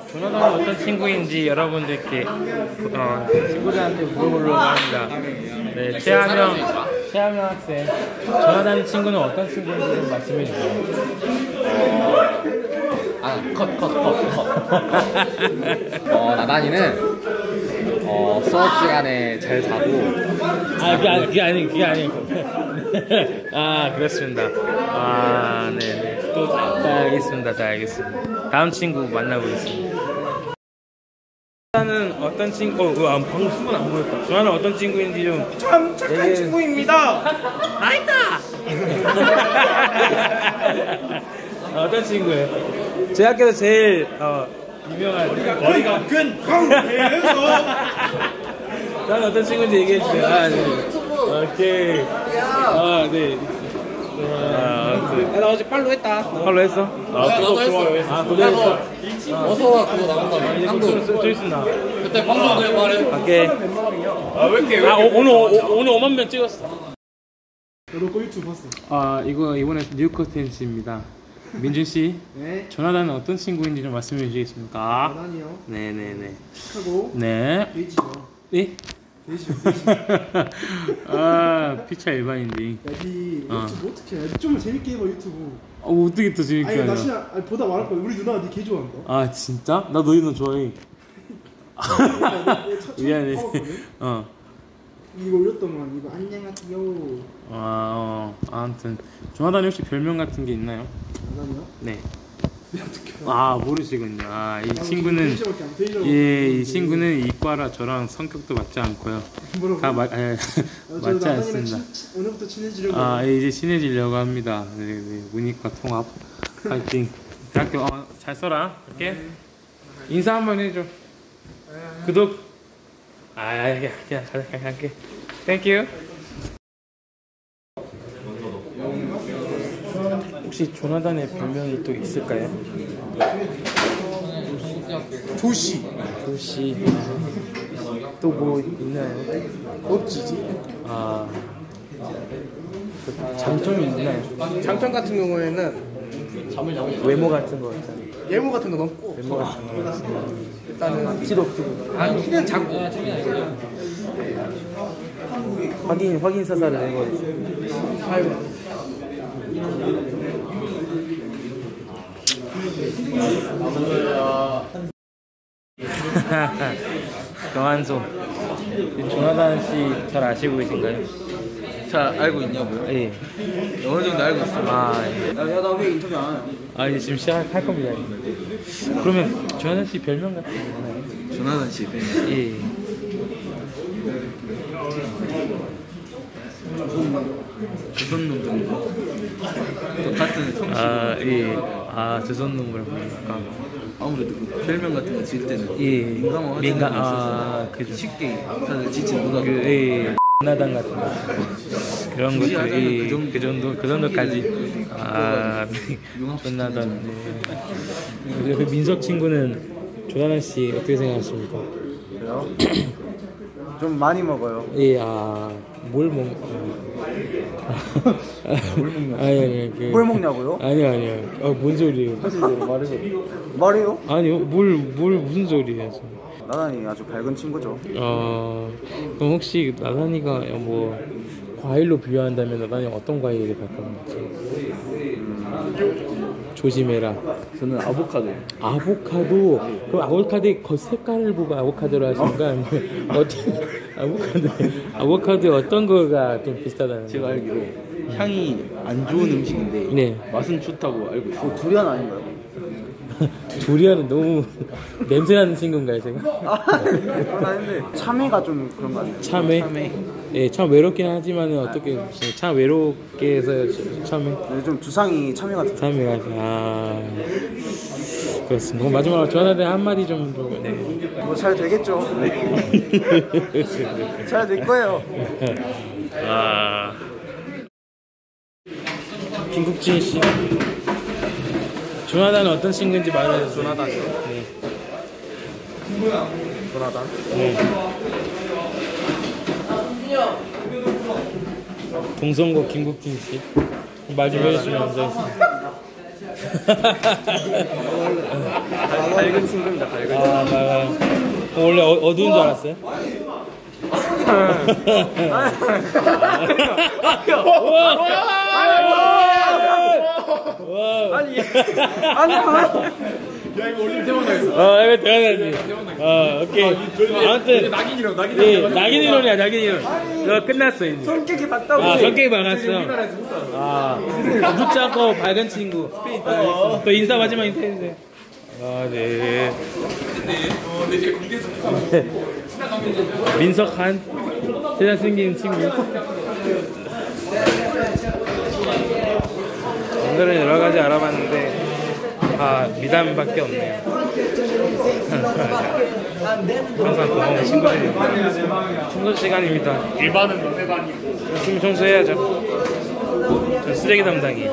조나단은 어떤 친구인지 여러분들께 친구들한테 물어보려고 합니다. 네, 최하명 학생, 조나단 친구는 어떤 친구인지 좀 말씀해 주세요. 나단이는 수업 시간에 잘 자고. 그게 아니고. 아, 그렇습니다. 네네. 알겠습니다. 다음 친구 만나보겠습니다. 조나단은 어떤 친구? 방금 순간 안 보였다. 조나단은 어떤 친구인지 좀. 참 착한 친구입니다. 나있다. 어떤 친구예요? 제 학교에서 제일 유명한 머리가 큰 강해서. 나는 어떤 친구인지 얘기해 주세요. 네. 오케이. 네. 나 어제 팔로 했다. 팔로 했어? 나도 했어. 고생했어. 어서와 그거 나간다며. 한국 좀 있나? 그때 방송에 말해. 오케이. 왜 이렇게 오늘 5만 명 찍었어. 너거 유튜브 봤어. 이거 이번에 뉴 컨텐츠입니다. 민준 씨, 네. 조나단은 어떤 친구인지 좀 말씀해 주시겠습니까? 조나단이요. 네네네. 하고. 네. 돼지죠. 네? 돼지. 피차 일반인데. 야니 유튜브 어떻게 해? 좀 재밌게 해봐 유튜브. 어떻게 또 재밌게 아니 나 하냐? 진짜 보다 말할 거야. 우리 누나가 니 개 좋아한다. 진짜? 나 너희 너 좋아해. 미안해. 이거 올렸더만 이거 안녕하세요. 아무튼 조나단이 혹시 별명 같은 게 있나요? 조나단이요? 네. 어떻게 모르시군요. 이 친구는 이 친구는 이과라 저랑 성격도 맞지 않고요. 다 맞지 않습니다. 오늘부터 친해지려고. 이제 친해지려고 합니다. 네, 문이과 통합 파이팅. 대학교 잘 써라. 이렇게 인사 한번 해줘. 구독. 그냥 갈게. 땡큐. 혹시 조나단의 별명이 또 있을까요? 조시. 또 뭐 있나요? 멋지지. 장점이 있나요? 장점 같은 경우에는 외모 같은 거 있잖아요. 예모 같은 거 넘고. 외모 같은 거. 일단은 키도 키는 작고. 확인 사살을 해버리죠. 경한소. 조나단 씨 잘 아시고 계신가요? 잘 알고 있냐고요? 예. 어느 정도 알고 있어. 예. 나 왜 인터뷰 안 해? 이제 지금 시작할 겁니다. 그러면 조나단 씨 별명 같은 거 있나요? 조나단 씨 팬. 예. 조선놈 정도. 똑같은 성실. 예. 조선놈을 보니까. 아무래도 그 별명 같은 거 지을 때는 민감하지 그죠. 쉽게 다들 짓지 못하고. 조나단 같은 거. 그런 것들이 그 정도까지. 조나단. 그 민석 친구는 조나단 씨 어떻게 생각하십니까? 그래요? 좀 많이 먹어요. 뭘 뭘 먹냐? 뭘 먹냐고요? 아니요. 뭔 소리예요? 말해요? 아니요. 무슨 소리예요? 나단이 아주 밝은 친구죠. 그럼 혹시 나단이가 뭐 과일로 비유한다면 나단이 어떤 과일을 갖고 있는지? 조심해라. 저는 아보카도. 아보카도? 그럼 아보카도의 색깔을 보고 아보카도로 하시는 거 아니면 아보카도에 어떤 거가 좀 비슷하다는 제가 거예요? 알기로 향이 안 좋은 음식인데 네. 맛은 좋다고 알고 있어요. 두리안 아닌가요? 두리안은 너무 냄새나는 친구인가요, 제가? 근데 참외가 좀 그런 거 아니에요? 참외? 예, 참 외롭긴 하지만 어떻게 참 외롭게 해서 참외? 네, 좀 두상이 참외 같은. 참외가 그렇습니다. 그럼 마지막으로 조나단한테 한마디 좀 네. 뭐 잘 되겠죠. 잘 될 거예요. 김국진 씨, 조나단은 어떤 친구인지 말해주세요. 조나단이요? 네. 조나단? 네. 동성고 김국진 씨, 말 좀 해주시면 감사하겠습니다. 밝은 친구입니다. 밝은 친구. 아, 원래 어두운 줄 알았어요? 야 이거 올리면 대박 나겠어. 이거 대단하지. 오케이. 아무튼 낙인이론이야, 낙인이론. 너 끝났어 이제. 성격이 맞다고. 성격이 많았어. 묻지 않고 밝은 친구. 또 인사 마지막 인사해주세요. 네. 민석한 세상 생긴 친구. 오늘은 여러 가지 알아봤는데 미담밖에 없네요. 항상 고마운 친구들입니다. 청소 시간입니다. 일반은 동네반이고. 열심히 청소해야죠. 전 쓰레기 담당이.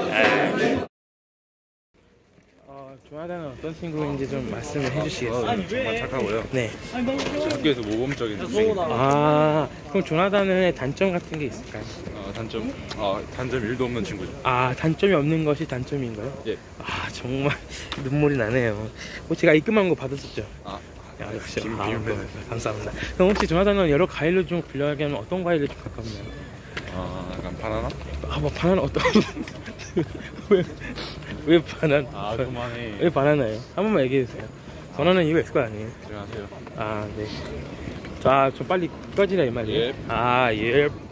조나단은 어떤 친구인지 좀 말씀을 해주시겠어요? 정말 착하고요. 네. 학교에서 모범적인 선생님. 그럼 조나단의 단점 같은 게 있을까요? 단점 1도 없는 친구죠. 단점이 없는 것이 단점인가요? 예. 정말 눈물이 나네요. 제가 입금한 거 받았었죠? 역시. 감사합니다. 그럼 혹시 조나단은 여러 과일로 좀 분류하게 하면 어떤 과일을 좀 가깝나요? 약간 바나나? 바나나 어떤? 왜 바나나? 그만해. 왜 바나나예요? 한 번만 얘기해주세요. 바나나 이유가 있을 거 아니에요? 들어가세요. 네. 좀 빨리 꺼지라 이 말이에요? 예. 예.